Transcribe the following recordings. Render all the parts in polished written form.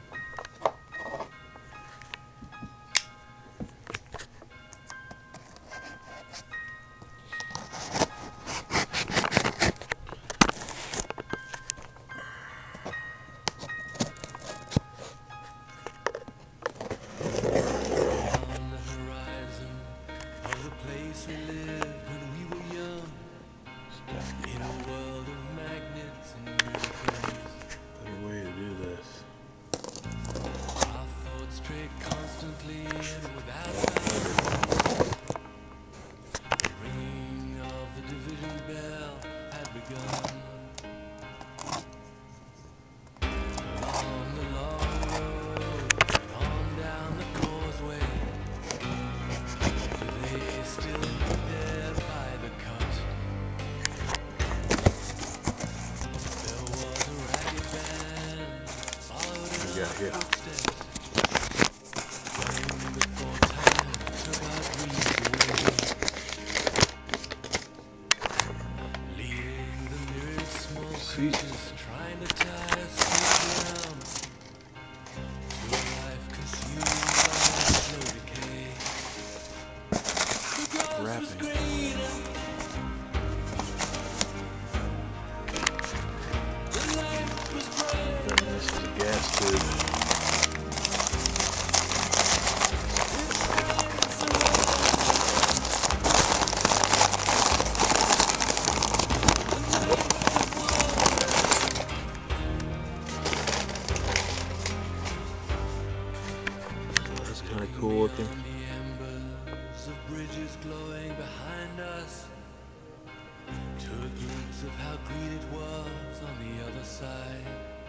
Yeah. See? Wrapping. Then this is a gas tube. That's kind of cool looking. Bridges glowing behind us, to a glimpse of how green it was on the other side.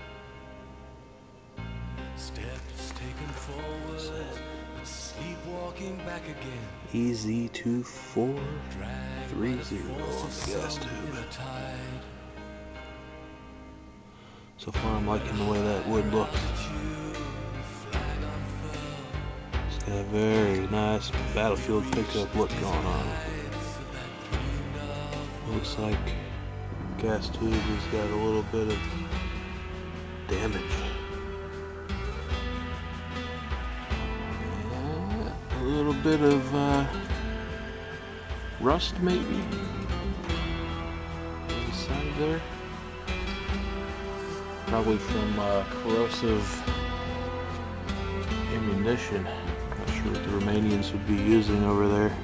Steps taken forward, but sleepwalking back again. EZ2430 on the gas tube. So far I'm liking the way that wood looks. It's got a very nice battlefield pickup look going on. Looks like gas tube has got a little bit of damage. A little bit of rust maybe on the side there. Probably from corrosive ammunition. Not sure what the Romanians would be using over there.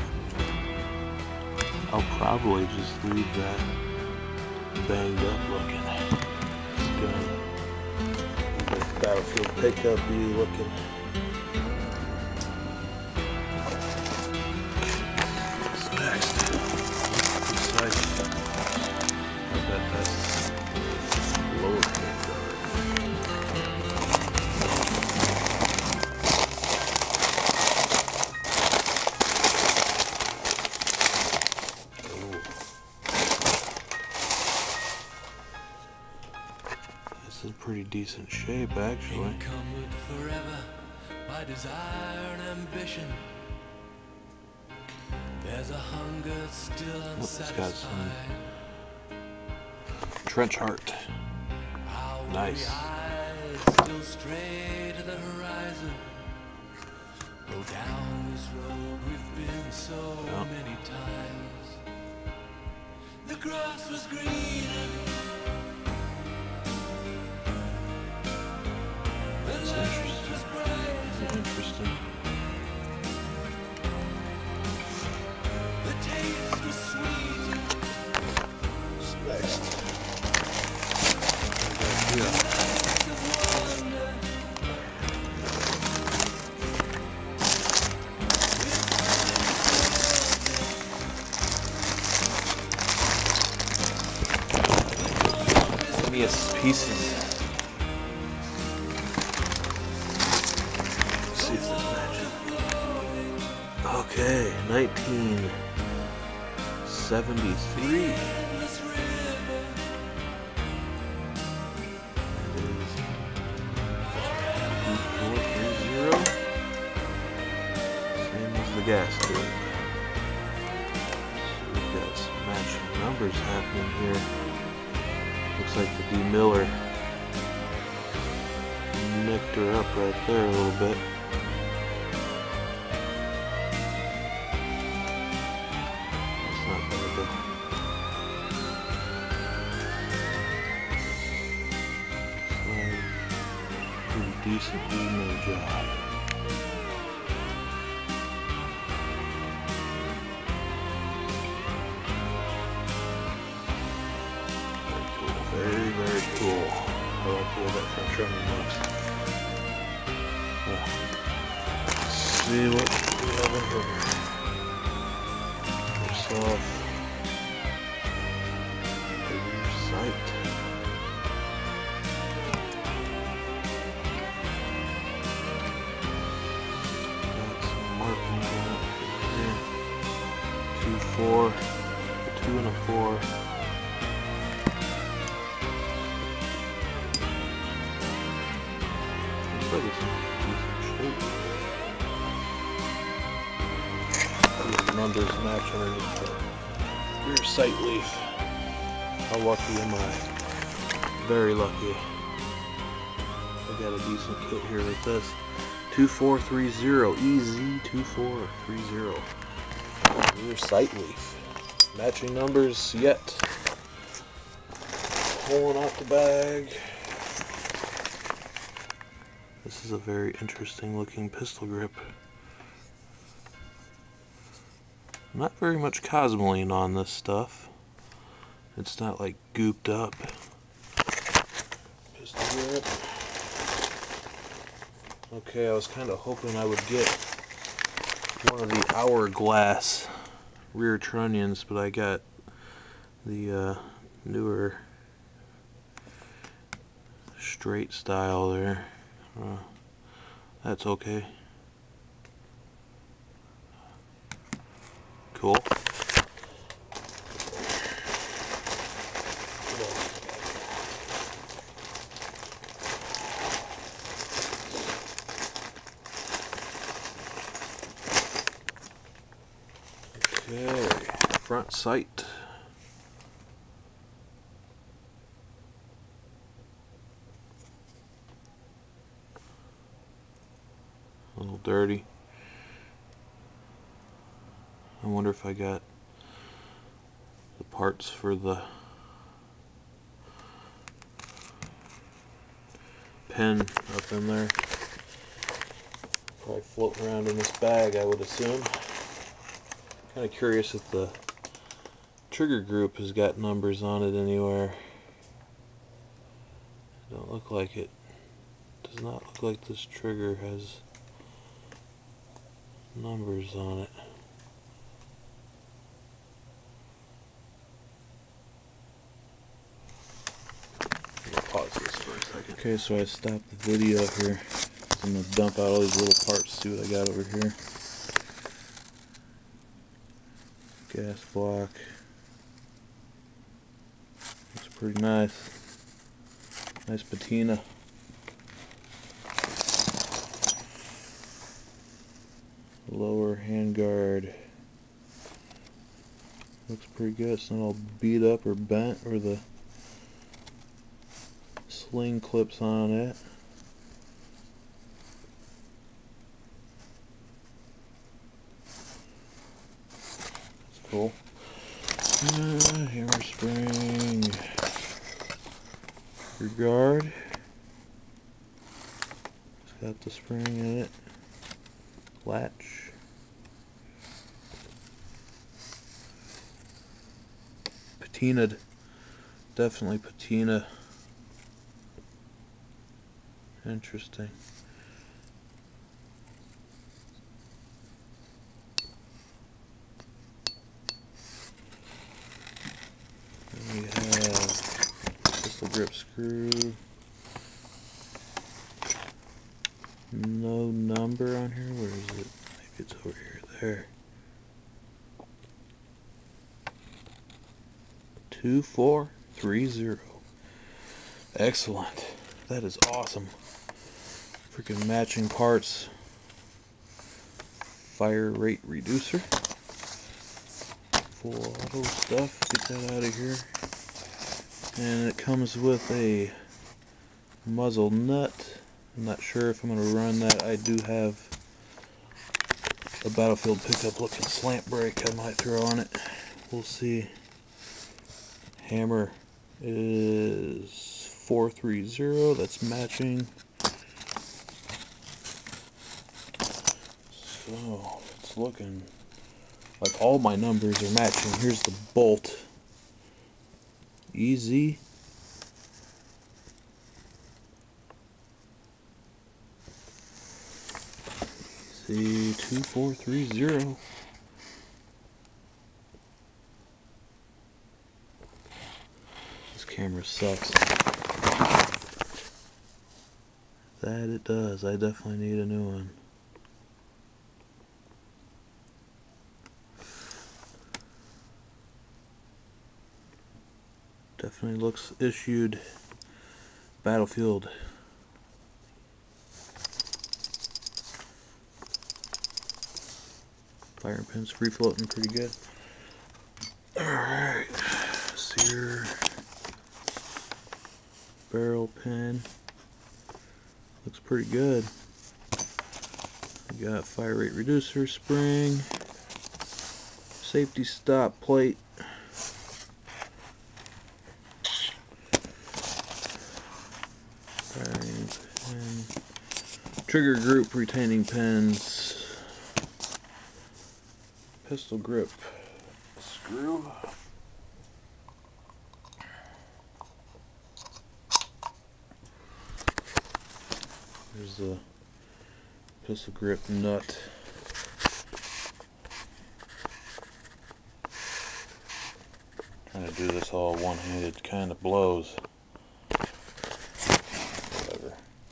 I'll probably just leave that banged up looking. It's gun. That battlefield pickup view looking. What's next? Besides, I bet that's lower pickup. This is pretty decent shape, actually. Encumbered forever by desire and ambition. There's a hunger still It's got some unsatisfied. trench heart. Nice. Eyes still stray to the horizon. Go down this road we've been so many times. The grass was green. That's interesting. The taste was sweet. What's next? Yeah. Pieces. Let's see if this matches. Okay, 1973. That is 2430. Same as the gas tube. So we've got some matching numbers happening here. Looks like the D. Miller nicked her up right there a little bit. That's not bad though. Pretty decent emo job. Very, very cool. I like the way that front trunnion looks. Let's see what we have in here. First off, the rear sight. Got some markings on it here. 2-4, a 2 and a 4. Looks like it's in decent shape. The numbers match underneath the rear sight leaf. How lucky am I? Very lucky. I got a decent kit here with this. 2430, EZ2430. Rear sight leaf. Matching numbers yet. Pulling out the bag. This is a very interesting looking pistol grip. Not very much cosmoline on this stuff. It's not like gooped up. Pistol grip. Okay, I was kind of hoping I would get one of the hourglass rear trunnions, but I got the newer straight style there. That's okay. Cool. Okay, front sight. A little dirty. I wonder if I got the parts for the pin up in there. Probably floating around in this bag, I would assume. Kind of curious if the trigger group has got numbers on it anywhere. Don't look like it. Does not look like this trigger has numbers on it. Pause this for a second. Okay, so I stopped the video here. I'm going to dump out all these little parts, see what I got over here. Gas block. Looks pretty nice. Nice patina. Lower handguard. Looks pretty good. It's not all beat up or bent, or the sling clips on it. That's cool. Hammer spring. Your guard. It's got the spring in it. Latch. Patinaed. Definitely patina. Interesting. And we have pistol grip screw. No number on here. Where is it? Maybe it's over here. There. 2430. Excellent. That is awesome. Freaking matching parts. Fire rate reducer. Full auto stuff. Get that out of here. And it comes with a muzzle nut, I'm not sure if I'm going to run that. I do have a Battlefield pickup looking slant brake I might throw on it. We'll see. Hammer is 430. That's matching. So it's looking like all my numbers are matching. Here's the bolt. Easy. See, 2430. This camera sucks. That it does. I definitely need a new one. Definitely looks issued Battlefield. Firing pin's free floating pretty good. Alright, sear barrel pin. Looks pretty good. We got fire rate reducer spring, safety stop plate, firing pin, trigger group retaining pins, pistol grip screw, there's the pistol grip nut, trying to do this all one-handed kind of blows. Whatever.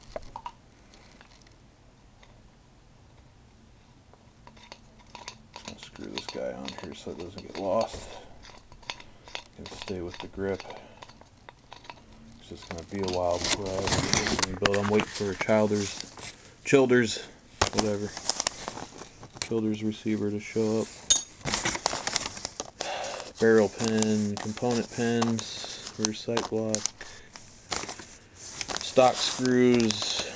I'll screw this guy on here so it doesn't get lost. Gonna stay with the grip. It's just gonna be a while before I ever get this thing built. I'm waiting for a Childers, whatever. Childers receiver to show up. Barrel pin, component pins, rear sight block, stock screws,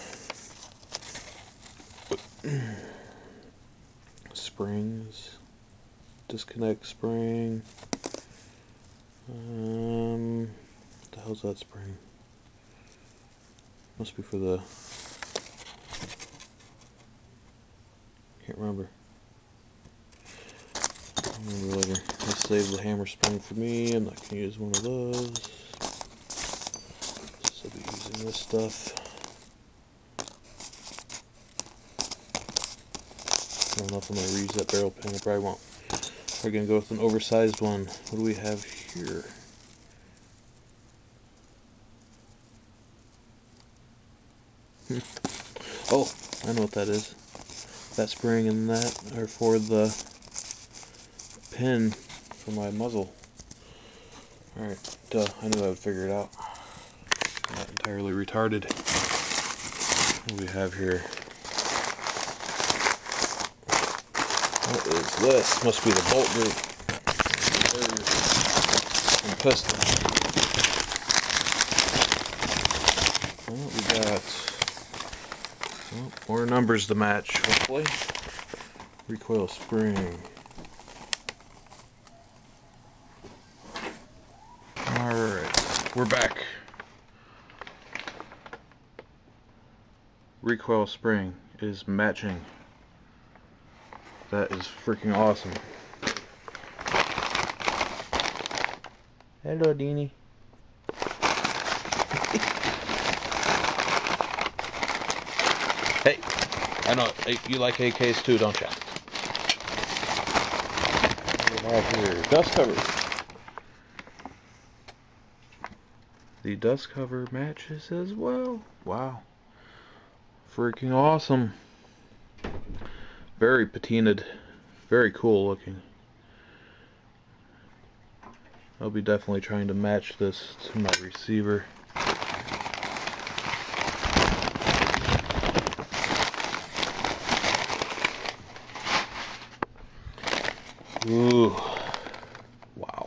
springs, disconnect spring. What the hell's that spring? Must be for the. Can't remember. I'll remember later. I saved the hammer spring for me. I'm not going to use one of those. So I'll be using this stuff. I don't know if I'm going to reuse that barrel pin. I probably won't. We're going to go with an oversized one. What do we have here? Oh, I know what that is. That spring and that are for the pin for my muzzle. Alright, duh, I knew I would figure it out. I'm not entirely retarded. What do we have here? What is this? Must be the bolt group. And piston. Well, we got more numbers to match, hopefully. Recoil spring. Alright, we're back. Recoil spring is matching. That is freaking awesome. Hello, Deanie. Hey, I know you like AKs too, don't you? What do we have here? Dust cover. The dust cover matches as well. Wow. Freaking awesome. Very patinaed. Very cool looking. I'll be definitely trying to match this to my receiver. Ooh. Wow.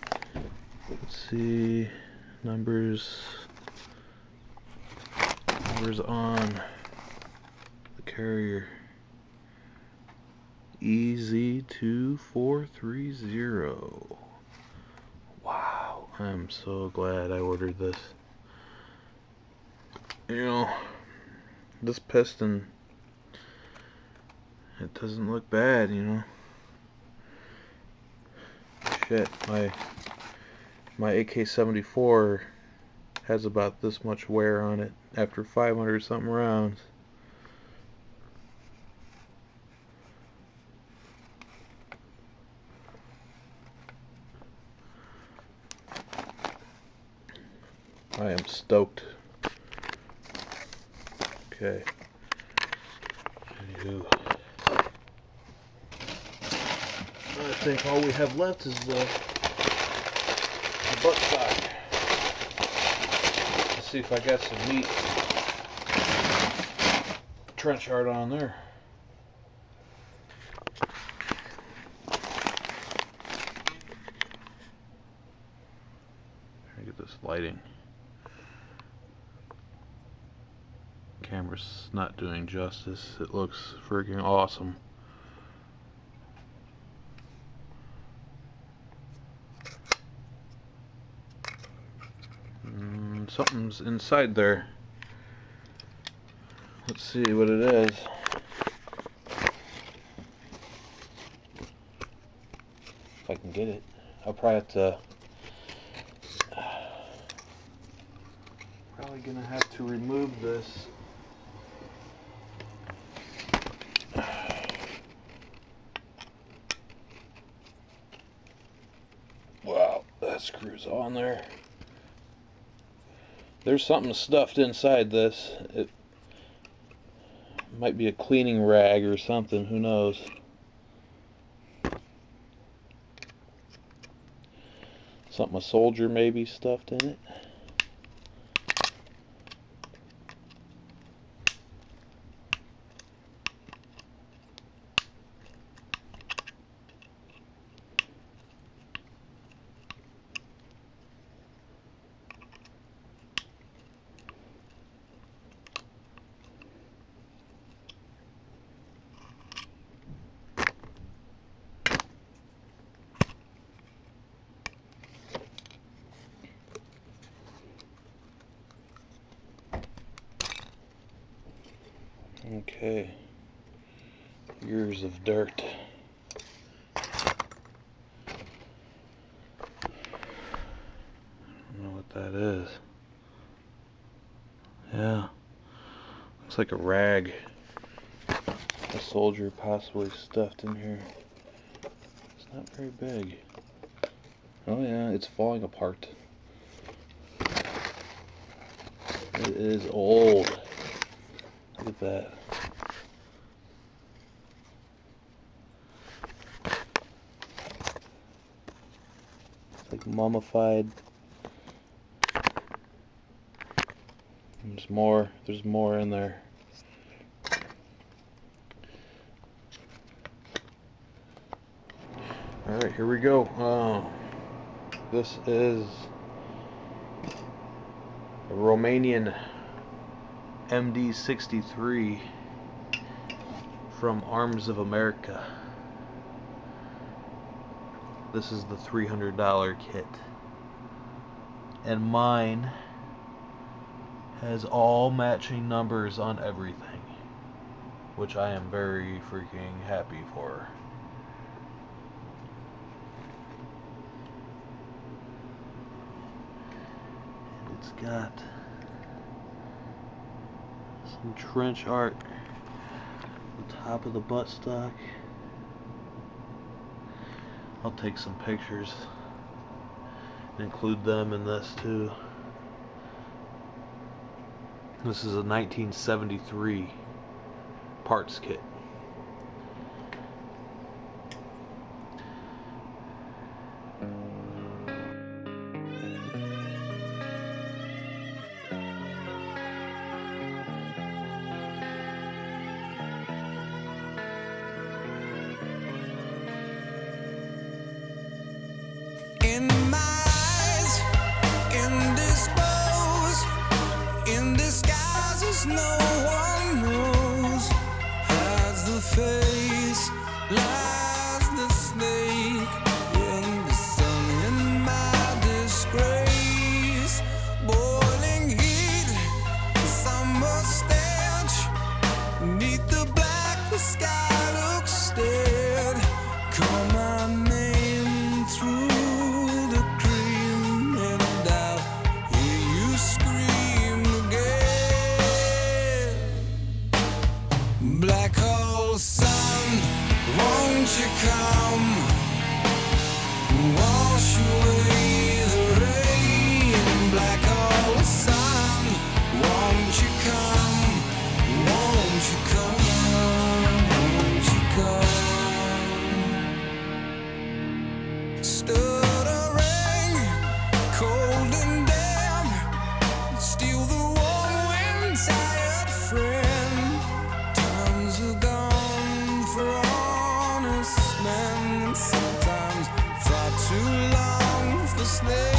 Let's see. Numbers. Numbers on the carrier. EZ2430. Wow, I'm so glad I ordered this. You know, this piston, it doesn't look bad, you know. Shit, my AK74 has about this much wear on it after 500 something rounds. I am stoked. Okay. Anywho, I think all we have left is the butt stock. Let's see if I got some meat trench art on there. Get this lighting. Camera's not doing justice. It looks freaking awesome. Something's inside there. Let's see what it is. If I can get it. I'll probably have to. Probably gonna have to remove this. Wow, that screws on there. There's something stuffed inside this. It might be a cleaning rag or something, who knows. Something a soldier maybe stuffed in it. Okay, years of dirt. I don't know what that is. Yeah, looks like a rag. A soldier possibly stuffed in here. It's not very big. Oh yeah, it's falling apart. It is old. Look at that. It's like mummified. There's more in there. Alright, here we go. This is a Romanian MD63 from Arms of America. This is the $300 kit. And mine has all matching numbers on everything, which I am very freaking happy for. And it's got some trench art on the top of the buttstock. I'll take some pictures and include them in this too. This is a 1973 parts kit. In my eyes, indisposed, in disguise as face no one knows, has the face, lies the snake in the sun in my disgrace. Boiling heat, summer stench, neath the black the sky looks dead. Call my name through the cream and I'll hear you scream again. Black hole sun, won't you come, wash away the rain. Black hole sun, won't you come, won't you come, won't you come. Stuttering, cold and damp, steal the warm wind, tired friend. Times are gone for honest men, sometimes far too long for slaves.